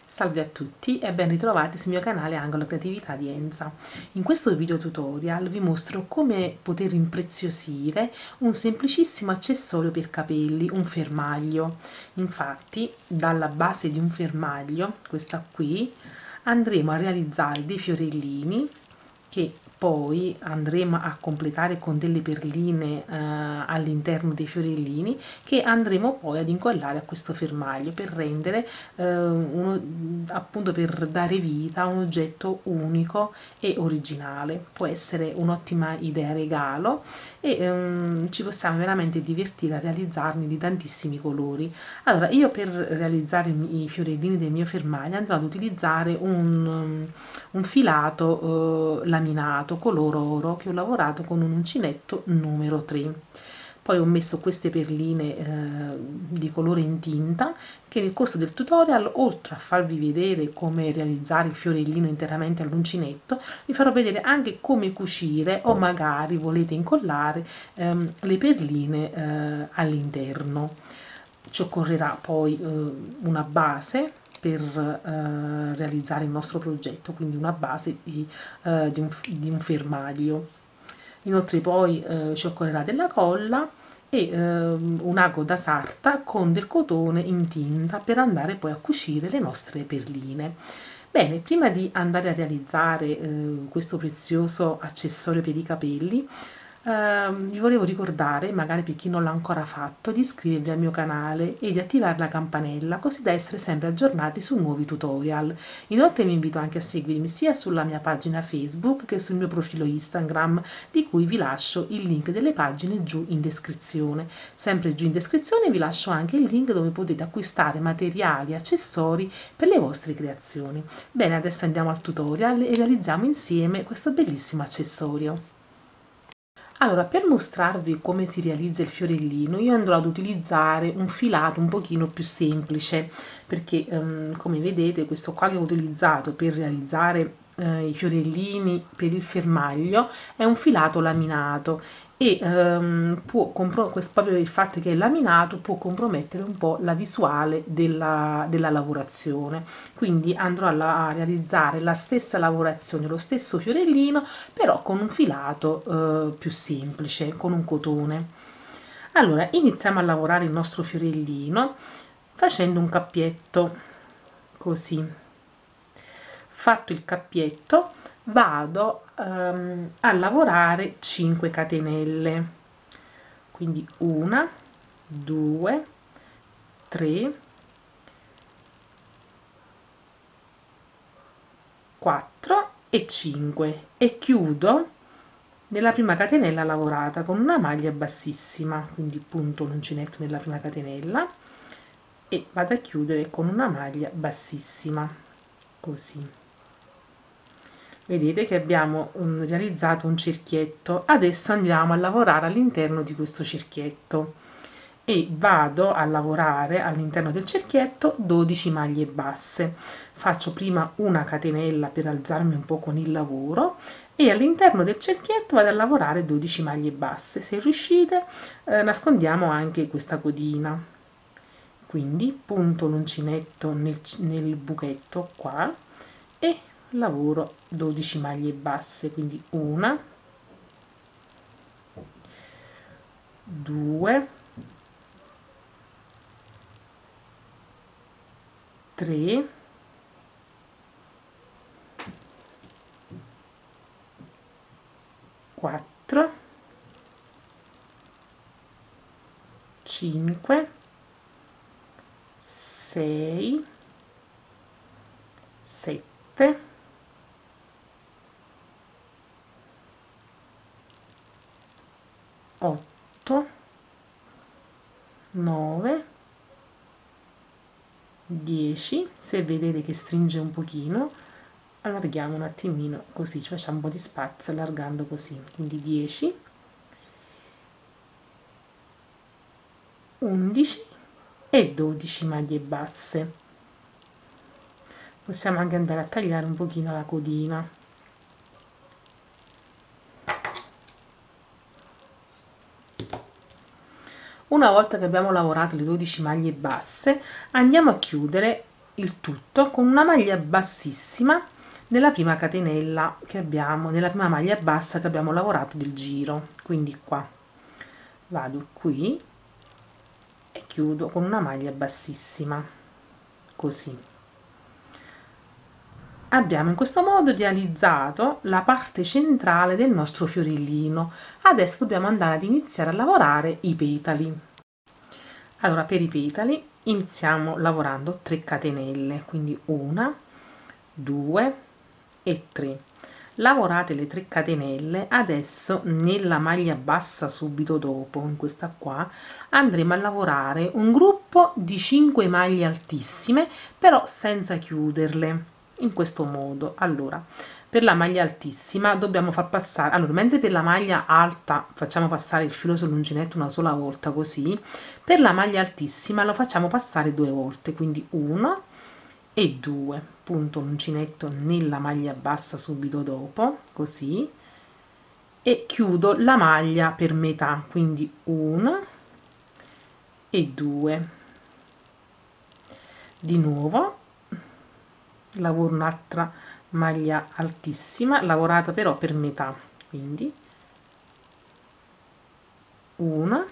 Salve a tutti e ben ritrovati sul mio canale Angolo Creatività di Enza. In questo video tutorial vi mostro come poter impreziosire un semplicissimo accessorio per capelli, un fermaglio. Infatti, dalla base di un fermaglio, questa qui, andremo a realizzare dei fiorellini che poi andremo a completare con delle perline all'interno dei fiorellini, che andremo poi ad incollare a questo fermaglio per rendere appunto per dare vita a un oggetto unico e originale. Può essere un'ottima idea regalo e ci possiamo veramente divertire a realizzarne di tantissimi colori. Allora, io per realizzare i fiorellini del mio fermaglio andrò ad utilizzare un filato laminato color oro che ho lavorato con un uncinetto numero 3. Poi ho messo queste perline di colore in tinta che nel corso del tutorial, oltre a farvi vedere come realizzare il fiorellino interamente all'uncinetto, vi farò vedere anche come cucire o magari volete incollare le perline all'interno. Ci occorrerà poi una base per realizzare il nostro progetto, quindi una base di un fermaglio. Inoltre poi ci occorrerà della colla e un ago da sarta con del cotone in tinta per andare poi a cucire le nostre perline. Bene, prima di andare a realizzare questo prezioso accessorio per i capelli, vi volevo ricordare, magari per chi non l'ha ancora fatto, di iscrivervi al mio canale e di attivare la campanella così da essere sempre aggiornati su nuovi tutorial. Inoltre vi invito anche a seguirmi sia sulla mia pagina Facebook che sul mio profilo Instagram, di cui vi lascio il link delle pagine giù in descrizione. Sempre giù in descrizione vi lascio anche il link dove potete acquistare materiali e accessori per le vostre creazioni. Bene, adesso andiamo al tutorial e realizziamo insieme questo bellissimo accessorio. Allora, per mostrarvi come si realizza il fiorellino, io andrò ad utilizzare un filato un pochino più semplice, perché come vedete questo qua che ho utilizzato per realizzare i fiorellini per il fermaglio è un filato laminato e proprio il fatto che è laminato può compromettere un po' la visuale della lavorazione. Quindi andrò a realizzare la stessa lavorazione, lo stesso fiorellino, però con un filato più semplice, con un cotone. Allora, iniziamo a lavorare il nostro fiorellino facendo un cappietto così. Fatto il cappietto, vado a lavorare 5 catenelle, quindi 1, 2, 3, 4 e 5 e chiudo nella prima catenella lavorata con una maglia bassissima, quindi punto l'uncinetto nella prima catenella e vado a chiudere con una maglia bassissima, così. Vedete che abbiamo realizzato un cerchietto. Adesso andiamo a lavorare all'interno di questo cerchietto e vado a lavorare all'interno del cerchietto 12 maglie basse. Faccio prima una catenella per alzarmi un po' con il lavoro e all'interno del cerchietto vado a lavorare 12 maglie basse. Se riuscite nascondiamo anche questa codina, quindi punto l'uncinetto nel buchetto qua e lavoro 12 maglie basse, quindi 1, 2, 3, 4, 5, 6, 7, 8, 9, 10. Se vedete che stringe un pochino, allarghiamo un attimino, così ci facciamo un po' di spazio allargando così, quindi 10, 11 e 12 maglie basse. Possiamo anche andare a tagliare un pochino la codina. Una volta che abbiamo lavorato le 12 maglie basse, andiamo a chiudere il tutto con una maglia bassissima nella prima catenella che abbiamo, nella prima maglia bassa che abbiamo lavorato del giro. Quindi qua vado qui e chiudo con una maglia bassissima, così. Abbiamo in questo modo realizzato la parte centrale del nostro fiorellino. Adesso dobbiamo andare ad iniziare a lavorare i petali. Allora, per i petali iniziamo lavorando 3 catenelle, quindi 1, 2 e 3. Lavorate le 3 catenelle. Adesso nella maglia bassa subito dopo, in questa qua, andremo a lavorare un gruppo di 5 maglie altissime, però senza chiuderle, in questo modo. Allora, per la maglia altissima dobbiamo far passare, allora, mentre per la maglia alta facciamo passare il filo sull'uncinetto una sola volta, così per la maglia altissima lo facciamo passare 2 volte, quindi 1 e 2, punto l'uncinetto nella maglia bassa subito dopo, così, e chiudo la maglia per metà, quindi 1 e 2. Di nuovo lavoro un'altra maglia altissima lavorata però per metà, quindi 1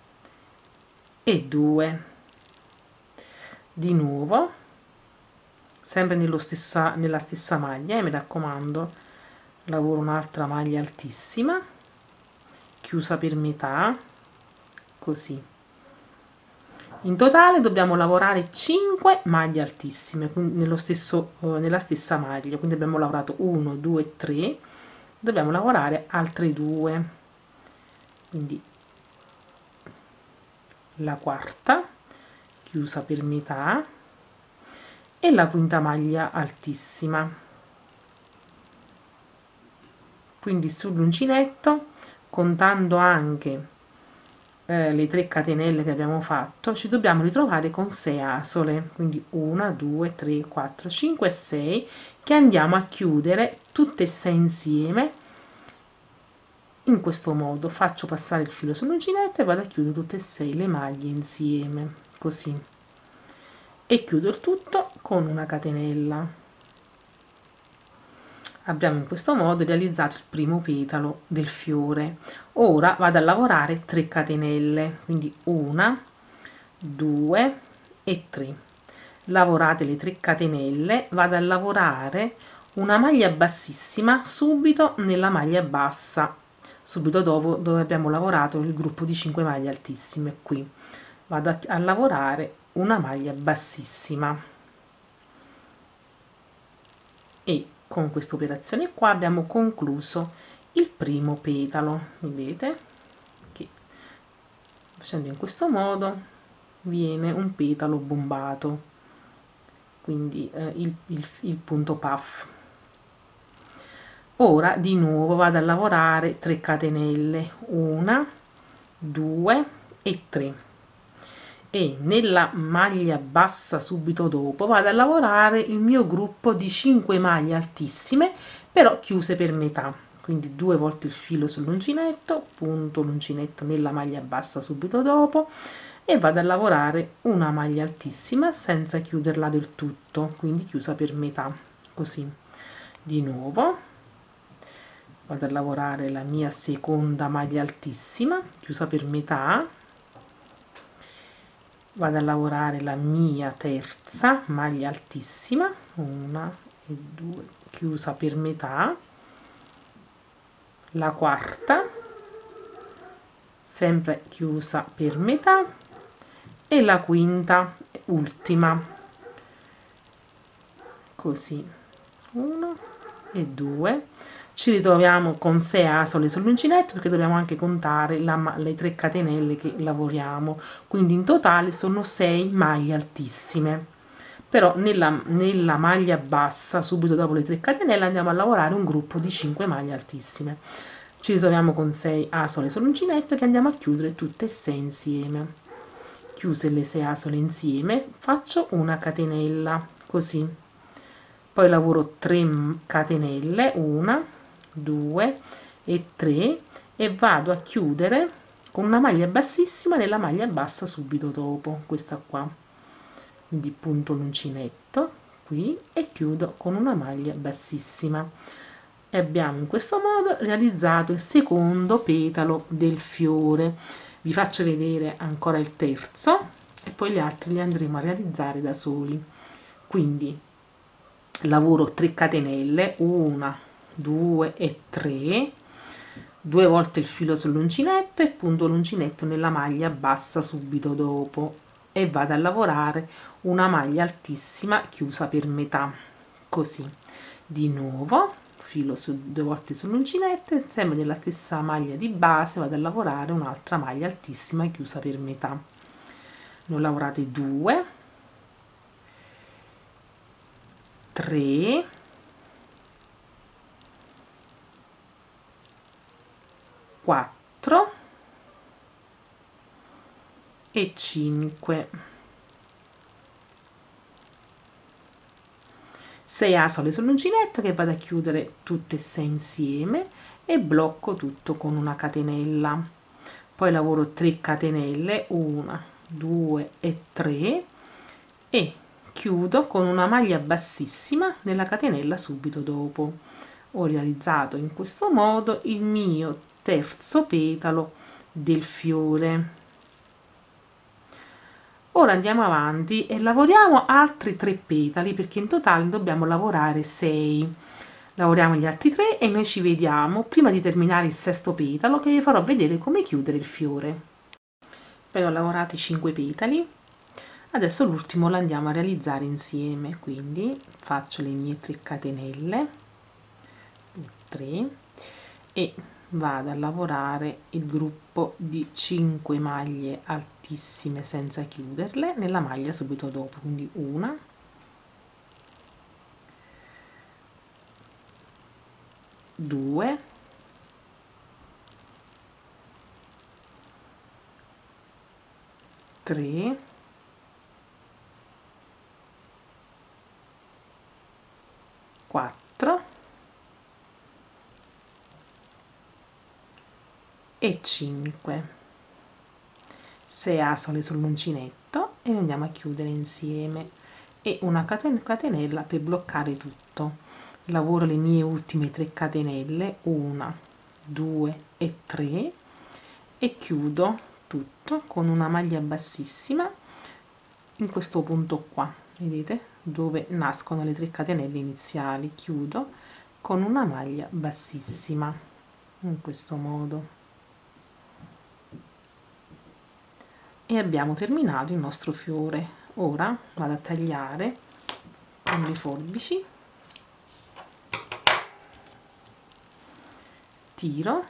e 2. Di nuovo sempre nella stessa maglia, mi raccomando, lavoro un'altra maglia altissima chiusa per metà, così. In totale dobbiamo lavorare 5 maglie altissime nella stessa maglia, quindi abbiamo lavorato 1, 2, 3, dobbiamo lavorare altre 2, quindi la quarta chiusa per metà e la quinta maglia altissima. Quindi sull'uncinetto, contando anche le 3 catenelle che abbiamo fatto, ci dobbiamo ritrovare con 6 asole, quindi 1, 2, 3, 4, 5 e 6, che andiamo a chiudere tutte e 6 insieme. In questo modo faccio passare il filo sull'uncinetto e vado a chiudere tutte e 6 le maglie insieme, così, e chiudo il tutto con una catenella. Abbiamo in questo modo realizzato il primo petalo del fiore. Ora vado a lavorare 3 catenelle, quindi 1, 2 e 3. Lavorate le 3 catenelle, vado a lavorare una maglia bassissima subito nella maglia bassa, subito dopo dove abbiamo lavorato il gruppo di 5 maglie altissime. Qui vado a lavorare una maglia bassissima e con questa operazione qua abbiamo concluso il primo petalo. Vedete che facendo in questo modo viene un petalo bombato, quindi il punto puff. Ora di nuovo vado a lavorare 3 catenelle, 1, 2 e 3, e nella maglia bassa subito dopo vado a lavorare il mio gruppo di 5 maglie altissime però chiuse per metà, quindi 2 volte il filo sull'uncinetto, punto l'uncinetto nella maglia bassa subito dopo e vado a lavorare una maglia altissima senza chiuderla del tutto, quindi chiusa per metà, così. Di nuovo vado a lavorare la mia seconda maglia altissima chiusa per metà, vado a lavorare la mia terza maglia altissima, 1 e 2, chiusa per metà, la quarta sempre chiusa per metà e la quinta ultima, così, 1 e 2. Ci ritroviamo con 6 asole sull'uncinetto perché dobbiamo anche contare le 3 catenelle che lavoriamo, quindi in totale sono 6 maglie altissime. Però nella maglia bassa subito dopo le 3 catenelle andiamo a lavorare un gruppo di 5 maglie altissime. Ci ritroviamo con 6 asole sull'uncinetto che andiamo a chiudere tutte e 6 insieme. Chiuse le 6 asole insieme faccio una catenella, così, poi lavoro 3 catenelle, 1, 2 e 3 e vado a chiudere con una maglia bassissima nella maglia bassa subito dopo, questa qua, quindi punto l'uncinetto qui e chiudo con una maglia bassissima, e abbiamo in questo modo realizzato il secondo petalo del fiore. Vi faccio vedere ancora il terzo e poi gli altri li andremo a realizzare da soli. Quindi lavoro 3 catenelle, 1 2 e 3, due volte il filo sull'uncinetto e punto l'uncinetto nella maglia bassa subito dopo e vado a lavorare una maglia altissima chiusa per metà, così. Di nuovo filo due volte sull'uncinetto e sempre nella stessa maglia di base vado a lavorare un'altra maglia altissima chiusa per metà. Ne ho lavorate 2, 3, 4 e 5. 6 asole sull'uncinetto che vado a chiudere tutte e 6 insieme e blocco tutto con una catenella. Poi lavoro 3 catenelle, 1 2 e 3 e chiudo con una maglia bassissima nella catenella subito dopo. Ho realizzato in questo modo il mio terzo petalo del fiore. Ora andiamo avanti e lavoriamo altri 3 petali, perché in totale dobbiamo lavorare 6. Lavoriamo gli altri 3 e noi ci vediamo prima di terminare il sesto petalo, che vi farò vedere come chiudere il fiore. Poi ho lavorato 5 petali, adesso l'ultimo lo andiamo a realizzare insieme, quindi faccio le mie 3 catenelle, 3, e vado a lavorare il gruppo di 5 maglie altissime senza chiuderle nella maglia subito dopo, quindi 1, 2, 3, 4 e 5. 6 asole sull'uncinetto e andiamo a chiudere insieme e una catenella per bloccare tutto. Lavoro le mie ultime 3 catenelle, 1 2 e 3 e chiudo tutto con una maglia bassissima in questo punto qua, vedete, dove nascono le 3 catenelle iniziali. Chiudo con una maglia bassissima in questo modo e abbiamo terminato il nostro fiore. Ora vado a tagliare con le forbici, tiro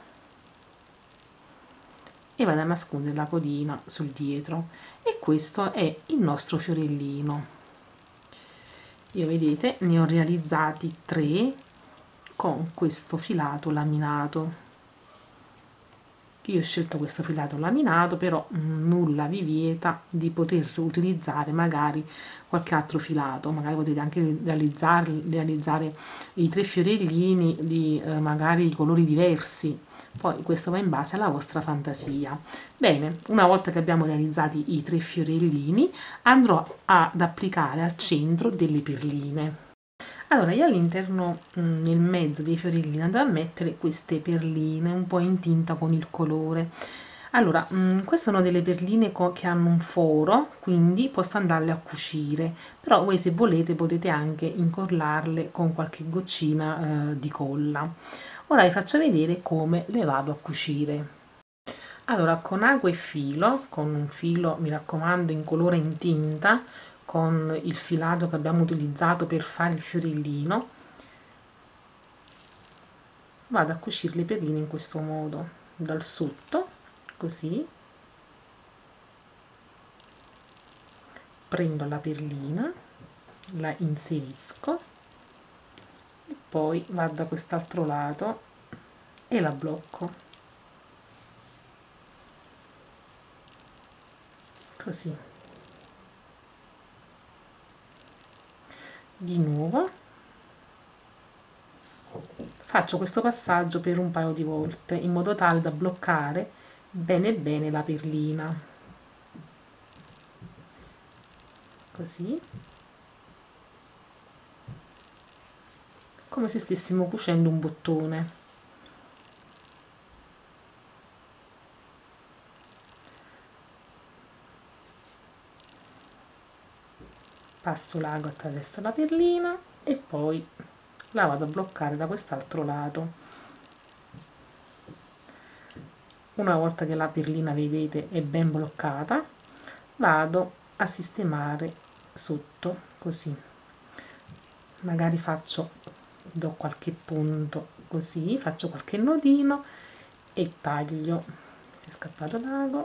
e vado a nascondere la codina sul dietro, e questo è il nostro fiorellino. Io, vedete, ne ho realizzati 3 con questo filato laminato. Io ho scelto questo filato laminato, però nulla vi vieta di poter utilizzare magari qualche altro filato, magari potete anche realizzare i 3 fiorellini di magari colori diversi, poi questo va in base alla vostra fantasia. Bene, una volta che abbiamo realizzati i 3 fiorellini andrò ad applicare al centro delle perline. Allora, io all'interno, nel mezzo dei fiorellini, andrò a mettere queste perline un po' in tinta con il colore. Allora, queste sono delle perline che hanno un foro, quindi posso andarle a cucire, però voi se volete potete anche incollarle con qualche goccina di colla. Ora vi faccio vedere come le vado a cucire. Allora, con acqua e filo, con un filo, mi raccomando, in colore in tinta, con il filato che abbiamo utilizzato per fare il fiorellino, vado a cucire le perline in questo modo, dal sotto, così, prendo la perlina, la inserisco e poi vado da quest'altro lato e la blocco, così. Di nuovo faccio questo passaggio per un paio di volte in modo tale da bloccare bene bene la perlina, così, come se stessimo cucendo un bottone. Passo l'ago attraverso la perlina e poi la vado a bloccare da quest'altro lato. Una volta che la perlina, vedete, è ben bloccata, vado a sistemare sotto, così. Magari do qualche punto così, faccio qualche nodino e taglio. Si è scappato l'ago.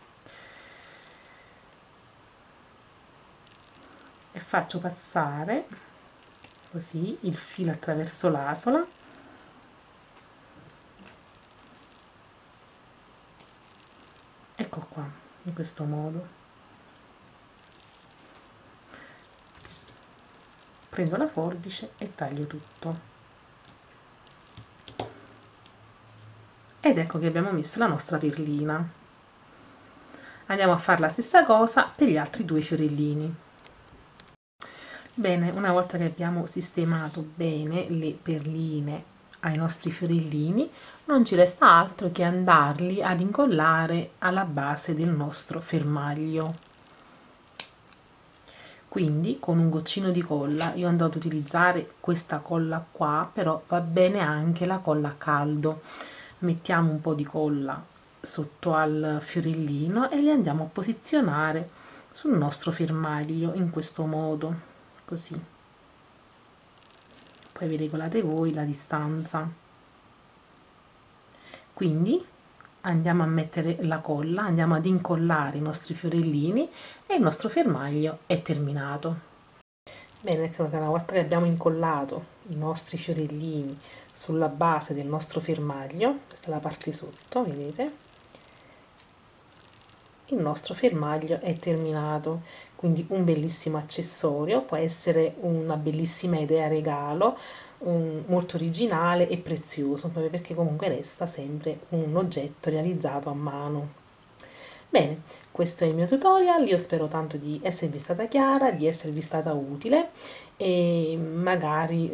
E faccio passare così il filo attraverso l'asola, ecco qua, in questo modo. Prendo la forbice e taglio tutto. Ed ecco che abbiamo messo la nostra perlina. Andiamo a fare la stessa cosa per gli altri due fiorellini. Bene, una volta che abbiamo sistemato bene le perline ai nostri fiorellini, non ci resta altro che andarli ad incollare alla base del nostro fermaglio. Quindi con un goccino di colla, io andrò ad utilizzare questa colla qua, però va bene anche la colla a caldo. Mettiamo un po' di colla sotto al fiorellino e li andiamo a posizionare sul nostro fermaglio in questo modo, così. Poi vi regolate voi la distanza. Quindi andiamo a mettere la colla, andiamo ad incollare i nostri fiorellini e il nostro fermaglio è terminato. Bene, ecco che una volta che abbiamo incollato i nostri fiorellini sulla base del nostro fermaglio, questa è la parte sotto, vedete? Il nostro fermaglio è terminato, quindi un bellissimo accessorio, può essere una bellissima idea regalo, molto originale e prezioso, proprio perché comunque resta sempre un oggetto realizzato a mano. Bene, questo è il mio tutorial, io spero tanto di esservi stata chiara, di esservi stata utile e magari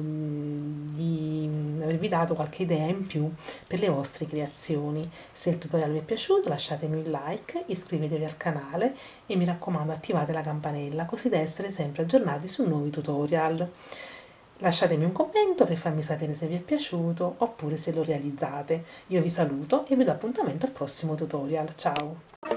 di avervi dato qualche idea in più per le vostre creazioni. Se il tutorial vi è piaciuto lasciatemi un like, iscrivetevi al canale e mi raccomando attivate la campanella così da essere sempre aggiornati su nuovi tutorial. Lasciatemi un commento per farmi sapere se vi è piaciuto oppure se lo realizzate. Io vi saluto e vi do appuntamento al prossimo tutorial. Ciao!